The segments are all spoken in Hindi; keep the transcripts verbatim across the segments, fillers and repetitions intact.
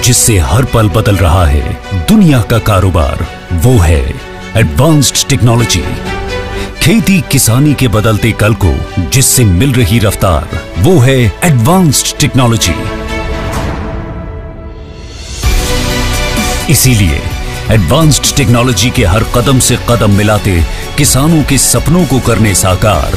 जिससे हर पल बदल रहा है दुनिया का कारोबार, वो है एडवांस्ड टेक्नोलॉजी। खेती किसानी के बदलते कल को जिससे मिल रही रफ्तार, वो है एडवांस्ड टेक्नोलॉजी। इसीलिए एडवांस्ड टेक्नोलॉजी के हर कदम से कदम मिलाते किसानों के सपनों को करने साकार,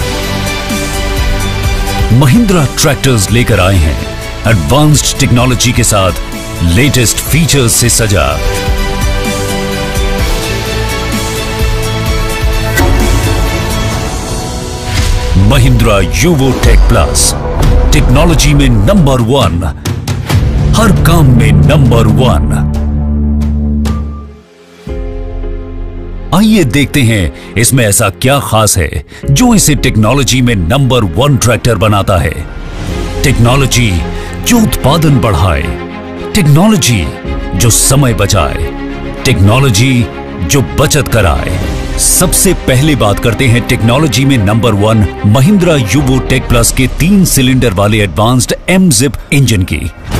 महिंद्रा ट्रैक्टर्स लेकर आए हैं एडवांस्ड टेक्नोलॉजी के साथ लेटेस्ट फीचर्स से सजा। Mahindra UVO take plus, technology में नंबर वन, हर काम में नंबर वन। आइए देखते हैं इसमें ऐसा क्या खास है जो इसे टेक्नोलॉजी में नंबर वन ट्रैक्टर बनाता है। टेक्नोलॉजी जो उत्पादन बढ़ाए, टेक्नोलॉजी जो समय बचाए, टेक्नोलॉजी जो बचत कराए। सबसे पहले बात करते हैं टेक्नोलॉजी में number one Mahindra UVO take plus के तीन सिलेंडर वाले एडवांस्ड एम-जिप इंजन की।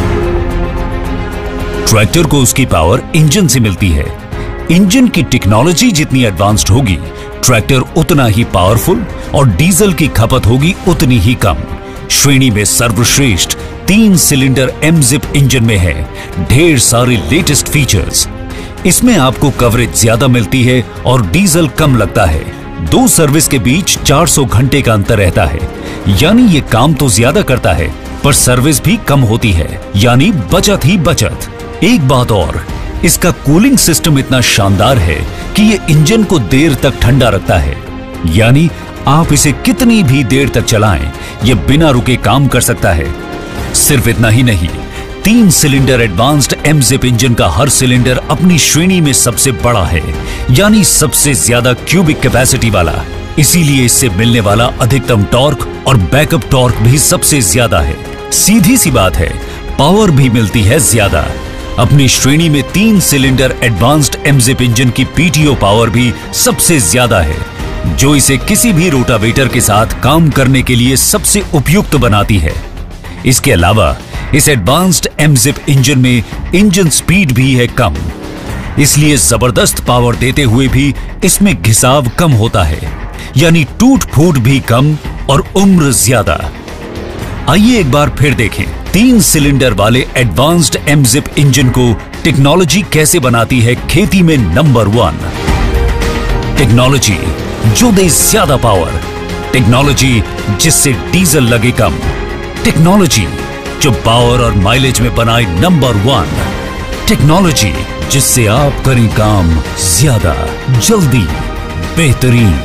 ट्रैक्टर को उसकी पावर इंजन से मिलती है। इंजन की टेक्नोलॉजी जितनी एडवांस्ड होगी, ट्रैक्टर उतना ही पावरफुल और डीजल की खपत होगी उतनी ही कम। श्रेणी में सर्वश्रेष्ठ तीन सिलेंडर एम-जिप इंजन में है ढेर सारे लेटेस्ट फीचर्स। इसमें आपको कवरेज ज्यादा मिलती है और डीजल कम लगता है। दो सर्विस के बीच चार सौ घंटे का अंतर रहता है, यानी ये काम तो ज्यादा करता है पर सर्विस भी कम होती है, यानी बचत ही बचत। एक बात और, इसका कूलिंग सिस्टम इतना शानदार है कि ये इंजन को देर तक ठंडा रखता है, यानी आप इसे कितनी भी देर तक चलाएं, ये बिना रुके काम कर सकता है। सिर्फ इतना ही नहीं, तीन सिलेंडर एडवांस्ड एम-जिप इंजन का हर सिलेंडर अपनी श्रेणी में सबसे बड़ा है, यानी सबसे ज्यादा क्यूबिक कैपेसिटी वाला। इसीलिए इससे मिलने वाला अधिकतम टॉर्क और बैकअप टॉर्क भी सबसे ज्यादा है। सीधी सी बात है, पावर भी मिलती है ज्यादा। अपनी श्रेणी में तीन सिलेंडर एडवांस्ड एम-जिप इंजन की पीटीओ पावर भी सबसे ज्यादा है, जो इसे किसी भी रोटावेटर के साथ काम करने के लिए सबसे उपयुक्त बनाती है। इसके अलावा इस एडवांस्ड एम-जिप इंजन में इंजन स्पीड भी है कम, इसलिए जबरदस्त पावर देते हुए भी इसमें घिसाव कम होता है, यानी टूट फूट भी कम और उम्र ज्यादा। आइए एक बार फिर देखें तीन सिलेंडर वाले एडवांस्ड एम-जिप इंजन को टेक्नोलॉजी कैसे बनाती है खेती में नंबर वन। टेक्नोलॉजी जो दे ज्यादा पावर, टेक्नोलॉजी जिससे डीजल लगे कम, टेक्नोलॉजी जो पावर और माइलेज में बनाए नंबर वन, टेक्नोलॉजी जिससे आप करें काम ज्यादा, जल्दी, बेहतरीन।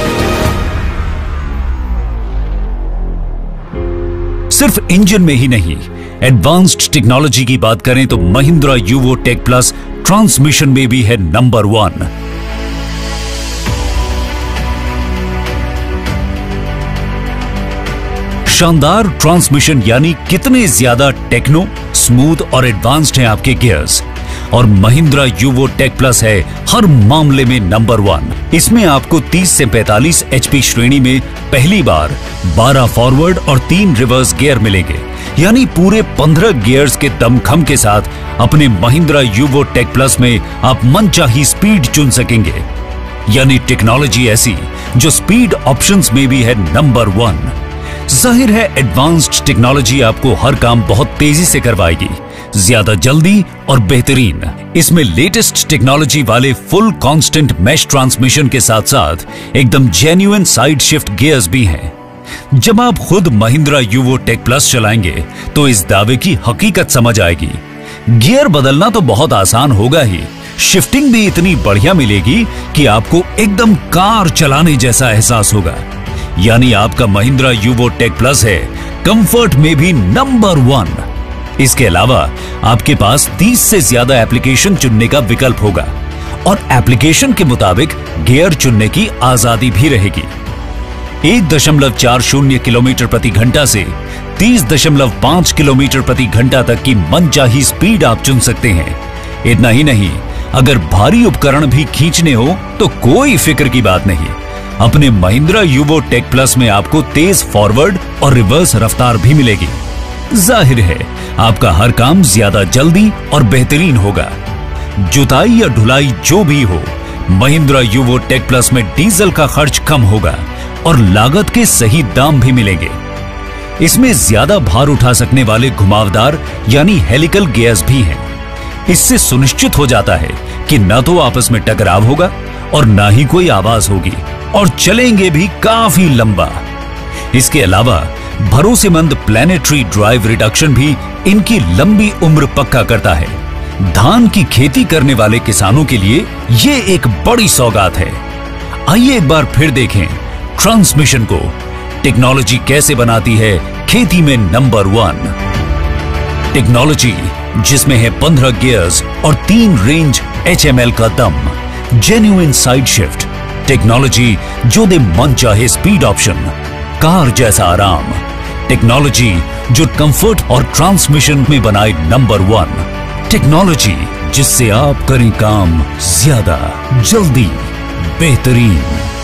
सिर्फ इंजन में ही नहीं, एडवांस्ड टेक्नोलॉजी की बात करें तो Mahindra UVO take plus transmission में भी है नंबर वन। शानदार ट्रांसमिशन, यानी कितने ज्यादा टेक्नो, स्मूथ और एडवांस्ड हैं आपके गियर्स। और महिंद्रा यूवो टेक प्लस है हर मामले में नंबर वन। इसमें आपको तीस से पैंतालीस एचपी श्रेणी में पहली बार बारह फॉरवर्ड और तीन रिवर्स गियर मिलेंगे, यानी पूरे पंद्रह गियर्स के दमखम के साथ अपने महिंद्रा यूवो टेक प्लस में आप मनचाही स्पीड चुन सकेंगे। यानी टेक्नोलॉजी ऐसी जो स्पीड ऑप्शंस में भी है नंबर वन। जाहिर है एडवांस्ड टेक्नोलॉजी आपको हर काम बहुत तेजी से करवाएगी, ज्यादा जल्दी और बेहतरीन। इसमें लेटेस्ट टेक्नोलॉजी वाले फुल कांस्टेंट मैश ट्रांसमिशन के साथ साथ एकदम जेन्युइन साइड शिफ्ट गियर्स भी हैं। जब आप खुद महिंद्रा यूवो टेक प्लस चलाएंगे तो इस दावे की हकीकत समझ आएगी। गियर बदलना तो बहुत आसान होगा ही, शिफ्टिंग भी इतनी बढ़िया मिलेगी कि आपको एकदम कार चलाने जैसा एहसास होगा। यानी आपका महिंद्रा यूवो टेक प्लस है कंफर्ट में भी नंबर वन। इसके अलावा आपके पास तीस से ज्यादा एप्लीकेशन चुनने का विकल्प होगा और एप्लीकेशन के मुताबिक गियर चुनने की आजादी भी रहेगी। एक दशमलव चार शून्य किलोमीटर प्रति घंटा से तीस दशमलव पांच किलोमीटर प्रति घंटा तक की मनचाही स्पीड आप चुन सकते हैं। इतना ही नहीं, अगर भारी उपकरण भी खींचने हो तो कोई फिक्र की बात नहीं। अपने महिंद्रा यूवो टेक प्लस में आपको तेज फॉरवर्ड और रिवर्स रफ्तार भी मिलेगी। जाहिर है आपका हर काम ज्यादा जल्दी और बेहतरीन होगा। जुताई या ढुलाई जो भी हो, महिंद्रा यूवो टेक प्लस में डीजल का खर्च कम होगा और लागत के सही दाम भी मिलेंगे। इसमें ज्यादा भार उठा सकने वाले घुमावदार यानी हेलिकल गियर्स भी हैं। इससे सुनिश्चित हो जाता है कि न तो आपस में टकराव होगा और ना ही कोई आवाज होगी, और चलेंगे भी काफी लंबा। इसके अलावा भरोसेमंद प्लैनेटरी ड्राइव रिडक्शन भी इनकी लंबी उम्र पक्का करता है। धान की खेती करने वाले किसानों के लिए ये एक बड़ी सौगात है। आइए एक बार फिर देखें ट्रांसमिशन को। टेक्नोलॉजी कैसे बनाती है खेती में नंबर वन। टेक्नोलॉजी जिसमें है पंद्रह गियर्स और तीन रेंज एच एम एल का दम, जेन्युइन साइड शिफ्ट। टेक्नोलॉजी जो दे मन चाहे स्पीड ऑप्शन, कार जैसा आराम। टेक्नोलॉजी जो कंफर्ट और ट्रांसमिशन में बनाए नंबर वन। टेक्नोलॉजी जिससे आप करें काम ज्यादा जल्दी बेहतरीन।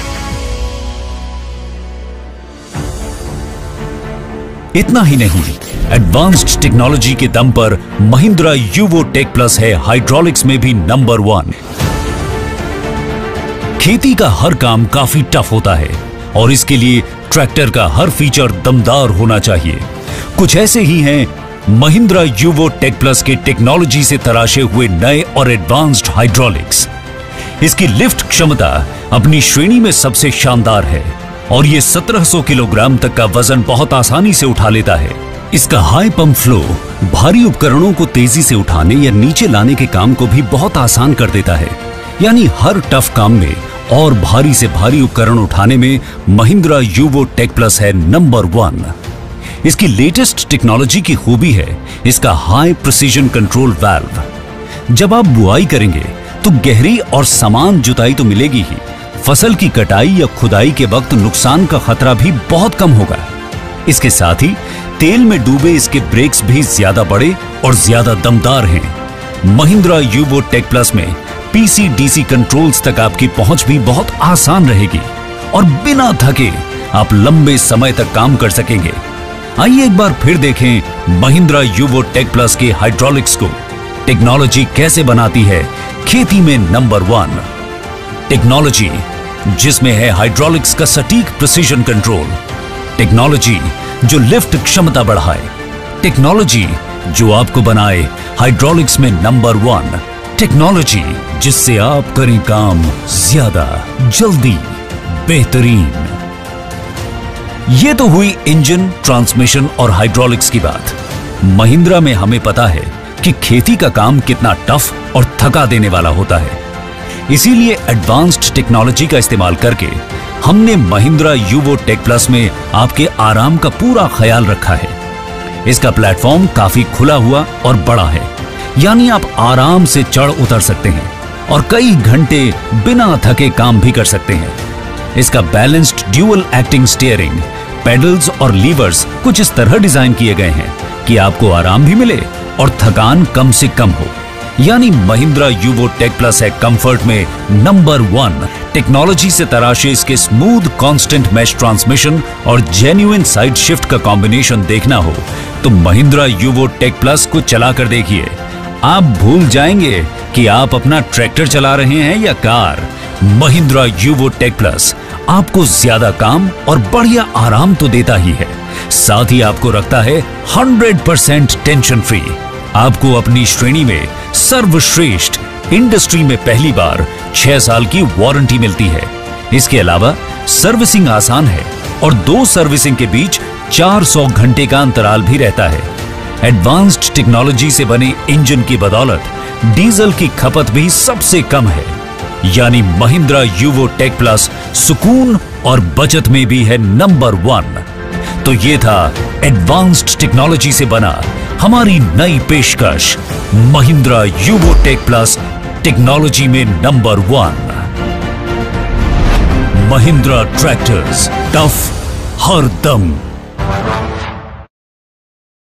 इतना ही नहीं, एडवांस्ड टेक्नोलॉजी के दम पर महिंद्रा यूवो टेक प्लस है हाइड्रोलिक्स में भी नंबर वन। खेती का हर काम काफी टफ होता है और इसके लिए ट्रैक्टर का हर फीचर दमदार होना चाहिए। कुछ ऐसे ही हैं महिंद्रा यूवो टेक प्लस के टेक्नोलॉजी से तराशे हुए नए और एडवांस्ड हाइड्रोलिक्स। इसकी लिफ्ट क्षमता अपनी श्रेणी में सबसे शानदार है और ये सत्रह सौ किलोग्राम तक का वजन बहुत आसानी से उठा लेता है। इसका हाई पंप फ्लो भारी उपकरणों को तेजी से उठाने या नीचे लाने के काम को भी बहुत आसान कर देता है। यानी हर टफ काम में और भारी से भारी उपकरण उठाने में महिंद्रा यूवो टेक प्लस है नंबर वन। इसकी लेटेस्ट टेक्नोलॉजी की खूबी है इसका हाई प्रिसीजन कंट्रोल वाल्व। जब आप बुआई करेंगे तो गहरी और समान जुताई तो मिलेगी ही, फसल की कटाई या खुदाई के वक्त नुकसान का खतरा भी बहुत कम होगा। इसके साथ ही तेल में डूबे इसके ब्रेक्स भी ज्यादा बड़े और ज्यादा दमदार हैं। महिंद्रा यूवो टेक प्लस में पीसी डीसी कंट्रोल्स तक आपकी पहुंच भी बहुत आसान रहेगी और बिना थके आप लंबे समय तक काम कर सकेंगे। आइए एक बार फिर देखें महिंद्रा यूवो टेक प्लस के हाइड्रोलिक्स को। टेक्नोलॉजी कैसे बनाती है खेती में नंबर वन। टेक्नोलॉजी जिसमें है हाइड्रोलिक्स का सटीक प्रिसीजन कंट्रोल। टेक्नोलॉजी जो लिफ्ट क्षमता बढ़ाए। टेक्नोलॉजी जो आपको बनाए हाइड्रोलिक्स में नंबर वन। टेक्नोलॉजी जिससे आप करें काम ज्यादा जल्दी बेहतरीन। ये तो हुई इंजन, ट्रांसमिशन और हाइड्रोलिक्स की बात। महिंद्रा में हमें पता है कि खेती का काम कितना टफ और थका देने वाला होता है। इसीलिए एडवांस्ड टेक्नोलॉजी का इस्तेमाल करके हमने महिंद्रा यूवो टेक प्लस में आपके आराम का पूरा ख्याल रखा है। इसका प्लेटफॉर्म काफी खुला हुआ और बड़ा है, यानी आप आराम से चढ़ उतर सकते हैं और कई घंटे बिना थके काम भी कर सकते हैं। इसका balanced dual acting steering, pedals और लीवर्स कुछ इस तरह डिजाइन किए गए हैं कि आपको आराम भी मिले और थकान कम से कम हो। यानी महिंद्रा यूवो टेक प्लस है कंफर्ट में नंबर वन। टेक्नोलॉजी से तराशे इसके स्मूथ कांस्टेंट मैश ट्रांसमिशन और जेन्युइन साइड शिफ्ट का कॉम्बिनेशन देखना हो तो महिंद्रा यूवो टेक प्लस को चला कर देखिए। आप भूल जाएंगे कि आप अपना ट्रैक्टर चला रहे हैं या car. Mahindra UVO take plus आपको ज्यादा काम और बढ़िया आराम तो देता ही है, साथ ही आपको रखता है हंड्रेड परसेंट टेंशन फ्री। आपको अपनी श्रेणी में सर्वश्रेष्ठ इंडस्ट्री में पहली बार छह साल की वारंटी मिलती है। इसके अलावा सर्विसिंग आसान है और दो सर्विसिंग के बीच चार सौ घंटे का अंतराल भी रहता है। एडवांस्ड टेक्नोलॉजी से बने इंजन की बदौलत डीजल की खपत भी सबसे कम है। यानी महिंद्रा यूवो टेक प्लस सुकून और बचत में भी है नंबर वन। तो ये था एडवांस्ड टेक्नोलॉजी से बना हमारी नई पेशकश Mahindra UVO take plus, technology में number one. Mahindra tractors, tough हर दम।